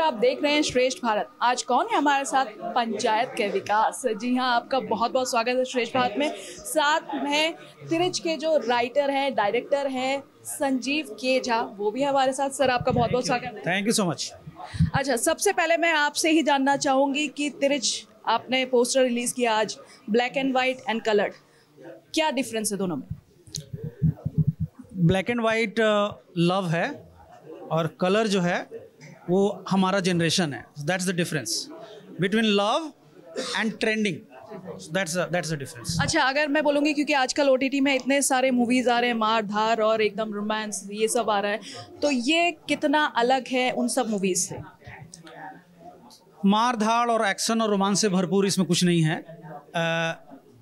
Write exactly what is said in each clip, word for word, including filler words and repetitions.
आप देख रहे हैं श्रेष्ठ भारत। आज कौन है हमारे साथ? पंचायत के विकास। जी हाँ, आपका बहुत बहुत स्वागत है श्रेष्ठ भारत में। साथ में तिरछ के जो राइटर हैं, डायरेक्टर हैं, संजीव के झा, वो भी हमारे साथ। सर, आपका बहुत बहुत स्वागत है। Thank you so much. अच्छा, सबसे पहले मैं आपसे ही जानना चाहूँगी कि तिरछ आपने पोस्टर रिलीज किया आज, black and white and coloured, क्या डिफरेंस है दोनों में? ब्लैक एंड वाइट लव है और कलर जो है वो हमारा जनरेशन है। That's the difference between love and trending. That's that's the difference. अच्छा, अगर मैं बोलूँगी क्योंकि आजकल ओटीटी में इतने सारे मूवीज़ आ रहे हैं, मार धार और एकदम रोमांस, ये सब आ रहा है, तो ये कितना अलग है उन सब मूवीज़ से? मार धाड़ और एक्शन और रोमांस से भरपूर इसमें कुछ नहीं है। आ,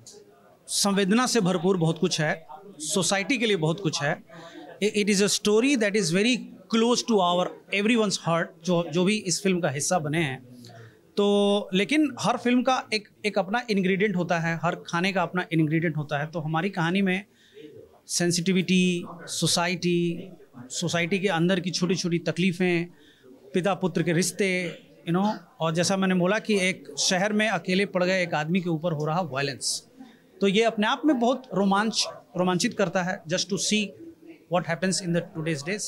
संवेदना से भरपूर बहुत कुछ है, सोसाइटी के लिए बहुत कुछ है। It is a story that is very close to our everyone's heart, जो जो भी इस फिल्म का हिस्सा बने हैं। तो लेकिन हर फिल्म का एक एक अपना इंग्रेडिएंट होता है, हर खाने का अपना इंग्रेडिएंट होता है। तो हमारी कहानी में सेंसिटिविटी, सोसाइटी सोसाइटी के अंदर की छोटी छोटी तकलीफ़ें, पिता पुत्र के रिश्ते, यू नो, और जैसा मैंने बोला कि एक शहर में अकेले पड़ गए एक आदमी के ऊपर हो रहा वायलेंस, तो ये अपने आप में बहुत रोमांच रोमांचित करता है। Just to see what happens in the today's days.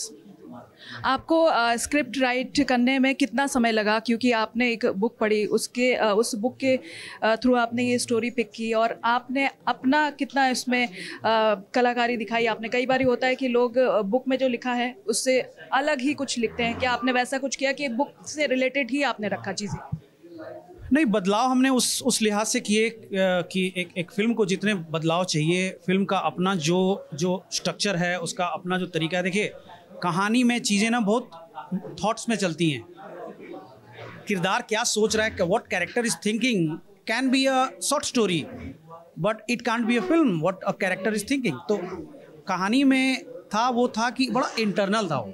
आपको स्क्रिप्ट राइट करने में कितना समय लगा? क्योंकि आपने एक बुक पढ़ी, उसके uh, उस बुक के थ्रू uh, आपने ये स्टोरी पिक की और आपने अपना कितना इसमें uh, कलाकारी दिखाई आपने। कई बार होता है कि लोग बुक uh, में जो लिखा है उससे अलग ही कुछ लिखते हैं, क्या आपने वैसा कुछ किया कि बुक से रिलेटेड ही आपने रखा चीज़ें? नहीं, बदलाव हमने उस उस लिहाज से किए कि एक एक फिल्म को जितने बदलाव चाहिए, फिल्म का अपना जो जो स्ट्रक्चर है, उसका अपना जो तरीका है। देखिए, कहानी में चीज़ें ना बहुत थॉट्स में चलती हैं। किरदार क्या सोच रहा है, what character is thinking can be a short story, but it can't be a film what a character is thinking. तो कहानी में था वो था कि बड़ा इंटरनल था वो,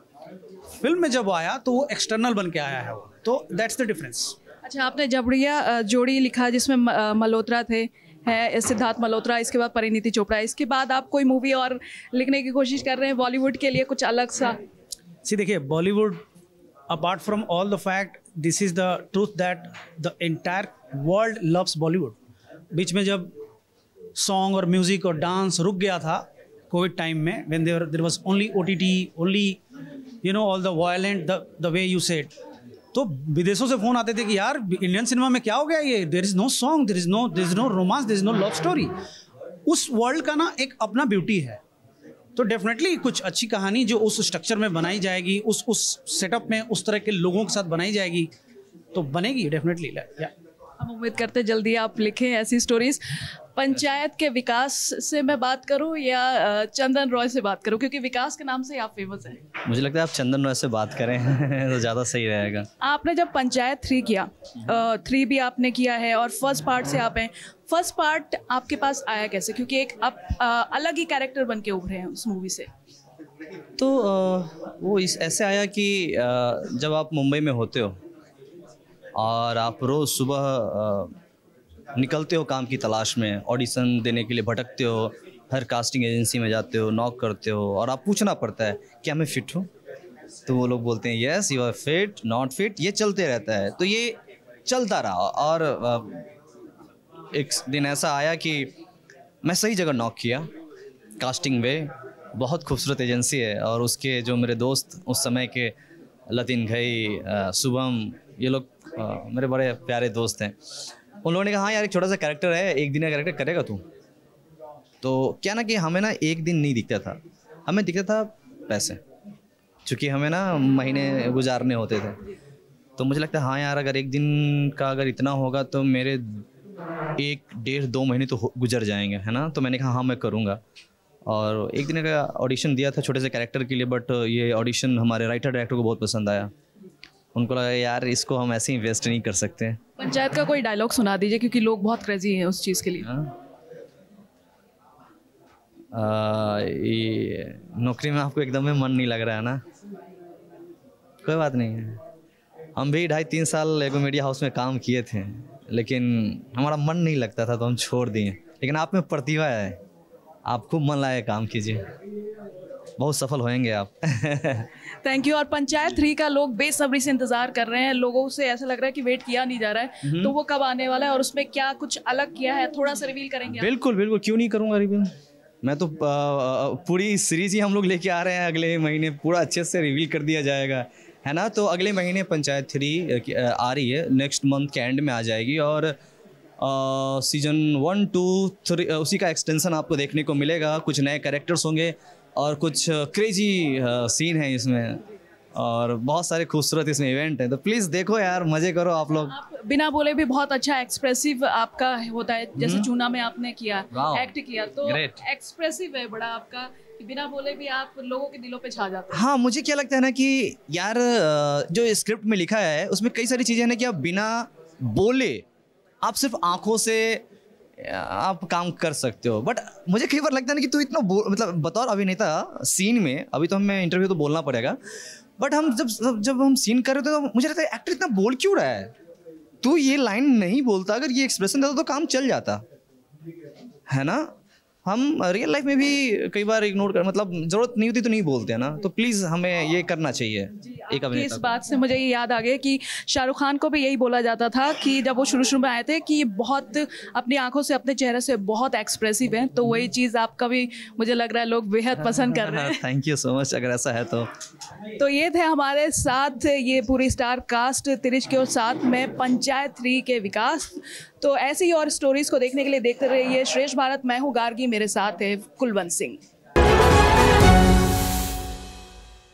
फिल्म में जब आया तो वो एक्सटर्नल बन के आया है वो। तो दैट्स द डिफरेंस। अच्छा, आपने जबड़िया जोड़ी लिखा जिसमें मल्होत्रा थे, है सिद्धार्थ मल्होत्रा, इसके बाद परिणीति चोपड़ा, इसके बाद आप कोई मूवी और लिखने की कोशिश कर रहे हैं बॉलीवुड के लिए, कुछ अलग सा? सी, देखिए, Bollywood, apart from all the fact, this is the truth that the entire world loves Bollywood. बीच में जब सॉन्ग और म्यूजिक और डांस रुक गया था कोविड टाइम में, when there there was only OTT, only you know all the violent, the the way you said, तो विदेशों से फ़ोन आते थे कि यार इंडियन सिनेमा में क्या हो गया, ये there is no song, there is no there is no romance, there is no love story. उस वर्ल्ड का ना एक अपना ब्यूटी है। तो डेफिनेटली कुछ अच्छी कहानी जो उस स्ट्रक्चर में बनाई जाएगी, उस उस सेटअप में उस तरह के लोगों के साथ बनाई जाएगी, तो बनेगी डेफिनेटली। हम उम्मीद करते हैं जल्दी आप लिखें ऐसी स्टोरीज। पंचायत के विकास से मैं बात करूं या चंदन रॉय से बात करूं, क्योंकि विकास के नाम से आप फेमस हैं? मुझे लगता है आप चंदन रॉय से बात करें तो ज़्यादा सही रहेगा। आपने जब पंचायत थ्री किया, थ्री भी आपने किया है और फर्स्ट पार्ट से आप हैं, फर्स्ट पार्ट आपके पास आया कैसे? क्योंकि एक आप आ, अलग ही कैरेक्टर बन के उभरे हैं उस मूवी से। तो आ, वो इस ऐसे आया कि आ, जब आप मुंबई में होते हो और आप रोज़ सुबह आ, निकलते हो काम की तलाश में, ऑडिशन देने के लिए भटकते हो, हर कास्टिंग एजेंसी में जाते हो, नॉक करते हो और आप पूछना पड़ता है क्या मैं फ़िट हूँ? तो वो लोग बोलते हैं yes you are fit, not fit, ये चलते रहता है। तो ये चलता रहा और एक दिन ऐसा आया कि मैं सही जगह नॉक किया, कास्टिंग में बहुत खूबसूरत एजेंसी है और उसके जो मेरे दोस्त उस समय के, लतिन घई, शुभम, ये लोग मेरे बड़े प्यारे दोस्त हैं। उन लोगों ने कहा हाँ यार एक छोटा सा कैरेक्टर है, एक दिन का कैरेक्टर करेगा तू? तो क्या ना कि हमें ना एक दिन नहीं दिखता था, हमें दिखता था पैसे, क्योंकि हमें ना महीने गुजारने होते थे। तो मुझे लगता है हाँ यार अगर एक दिन का अगर इतना होगा तो मेरे एक डेढ़ दो महीने तो गुजर जाएंगे, है ना। तो मैंने कहा हाँ मैं करूँगा और एक दिन का ऑडिशन दिया था छोटे से कैरेक्टर के लिए, बट ये ऑडिशन हमारे राइटर डायरेक्टर को बहुत पसंद आया। उनको लगा यार इसको हम ऐसे ही वेस्ट नहीं कर सकते। पंचायत का कोई डायलॉग सुना दीजिए, क्योंकि लोग बहुत क्रेजी हैं उस चीज़ के लिए। आ, ये नौकरी में आपको एकदम में मन नहीं लग रहा है ना, कोई बात नहीं है। हम भी ढाई तीन साल एगो मीडिया हाउस में काम किए थे, लेकिन हमारा मन नहीं लगता था तो हम छोड़ दिए। लेकिन आप में प्रतिभा है, आप खूब मन लाए काम कीजिए। बहुत सफल होएंगे आप। Thank you. और पंचायत थ्री का लोग बेसब्री से इंतजार कर रहे हैं, लोगों से ऐसा लग रहा है कि वेट किया नहीं जा रहा है, तो वो कब आने वाला है और उसमें क्या कुछ अलग किया है, थोड़ा सा रिवील करेंगे? बिल्कुल बिल्कुल, क्यों नहीं करूँगा रिवील। मैं तो आ, पूरी सीरीज ही हम लोग लेके आ रहे हैं, अगले महीने पूरा अच्छे से रिवील कर दिया जाएगा, है ना। तो अगले महीने पंचायत थ्री आ रही है, नेक्स्ट मंथ के एंड में आ जाएगी, और सीजन वन टू थ्री उसी का एक्सटेंशन आपको देखने को मिलेगा। कुछ नए कैरेक्टर्स होंगे और कुछ क्रेजी सीन है इसमें, और बहुत सारे खूबसूरत इसमें इवेंट हैं, तो प्लीज़ देखो यार, मज़े करो आप लोग। आप बिना बोले भी बहुत अच्छा एक्सप्रेसिव आपका होता है, जैसे चूना में आपने किया, एक्ट किया, तो एक्सप्रेसिव है बड़ा आपका, बिना बोले भी आप लोगों के दिलों पे छा जाते हैं। हाँ, मुझे क्या लगता है ना कि यार जो स्क्रिप्ट में लिखा है उसमें कई सारी चीज़ें हैं ना कि आप बिना बोले, आप सिर्फ आंखों से आप काम कर सकते हो। बट मुझे कई बार लगता है ना कि तू इतना मतलब बतौर अभिनेता सीन में, अभी तो हमें इंटरव्यू तो बोलना पड़ेगा, बट हम जब जब हम सीन कर रहे थे तो मुझे लगता है एक्टर इतना बोल क्यों रहा है, तू ये लाइन नहीं बोलता, अगर ये एक्सप्रेशन देता तो काम चल जाता, है ना। हम रियल लाइफ में भी कई बार इग्नोर कर, मतलब जरूरत नहीं होती तो नहीं बोलते हैं ना, तो प्लीज़ हमें ये करना चाहिए। एक अभिनेता इस बात से मुझे ये याद आ गया कि शाहरुख खान को भी यही बोला जाता था कि जब वो शुरू शुरू में आए थे कि बहुत अपनी आंखों से, अपने चेहरे से बहुत एक्सप्रेसिव हैं, तो वही चीज़ आपका भी मुझे लग रहा है लोग बेहद पसंद कर रहे हैं। थैंक यू सो मच, अगर ऐसा है तो। तो ये थे हमारे साथ ये पूरी स्टार कास्ट तिरिच के साथ में पंचायत थ्री के विकास। तो ऐसी ही और स्टोरीज को देखने के लिए देखते रहिए श्रेष्ठ भारत। मैं हूँ गार्गी, मेरे साथ है कुलवंत सिंह।